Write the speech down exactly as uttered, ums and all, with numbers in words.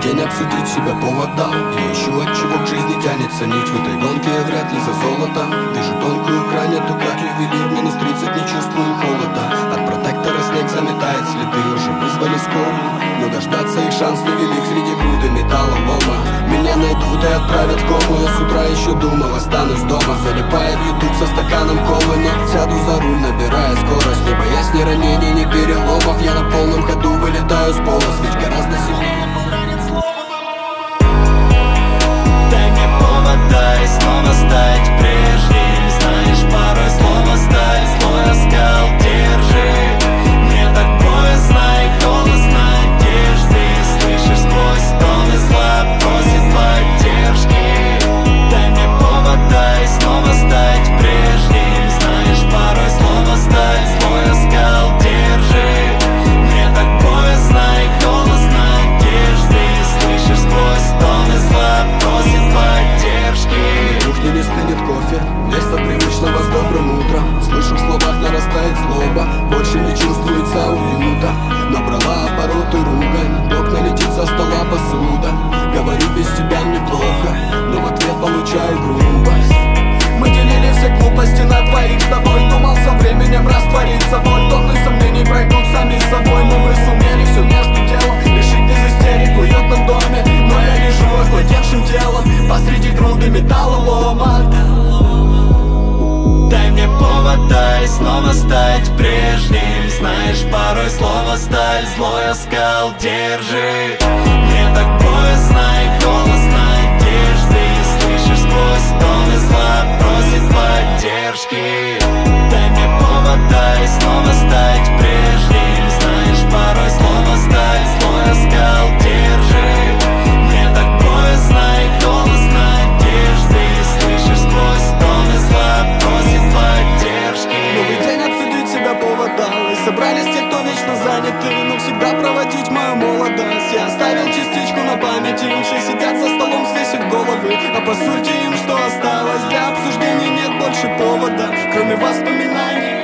день обсудить себя повод дал. Я ищу, от чего к жизни тянется нить. В этой гонке я вряд ли за золото. Вижу тонкую грань, эту как ювелир. Минус тридцать, не чувствую холода. От протектора снег заметает следы. Уже вызвали скорую, но дождаться их шанс невелик. Среди груды металла лома меня найдут и отправят в кому. Я с утра еще думал, останусь дома. Залипая в ютуб со стаканом колы. Но сяду за руль, набирая скорость. Не боясь ни ранений, ни переломов. Я на полном ходу вылетаю с пола. Ведь гораздо сильнее поранит слово. Дай мне повод, дай снова стать прежним. Знаешь, порой слово сталь, злой оскал держи. Мне так боязно и холодно одежды. Слышишь, сквозь тоны зла просит поддержки. Дай мне повод, дай снова стать прежним. Знаешь, порой слово сталь, злой оскал держи. Мне так боязно и холодно одежды. Слышишь, сквозь тоны зла просит поддержки. На кухне не стынет кофе, вместо привычного с добрым утром. Слышу, в словах нарастает злоба, больше не чувствуется уюта. Набрала обороты ругань, окна летит со стола посуда. Говорю, без тебя мне плохо, но в ответ получаю грубость. Мы делили все глупости на двоих с тобой. Думал, со временем растворится боль. Тонны сомнений пройдут сами собой. Но мы сумели все между делом решить без истерик в уютном доме. Но я лежу охладевшим телом посреди груды металлолома. Дай мне повод, дай снова стать прежним. Знаешь, порой слово сталь, злой оскал держи. Мне так боязно и холодно одежды. Слышишь, сквозь тоны зла просит поддержки. Дай мне повод, дай снова стать прежним. Знаешь, порой слово сталь, злой оскал держи. Мне так боязно и холодно одежды. Слышишь, сквозь тоны зла просит поддержки. Новый день обсудить себя повод дал. И собрались те, кто вечно заняты, но всегда проводить мою молодость. Я оставил частичку на памяти. Все сидят за столом, свесив головы. А по сути им что осталось? Для обсуждения нет больше повода, кроме воспоминаний.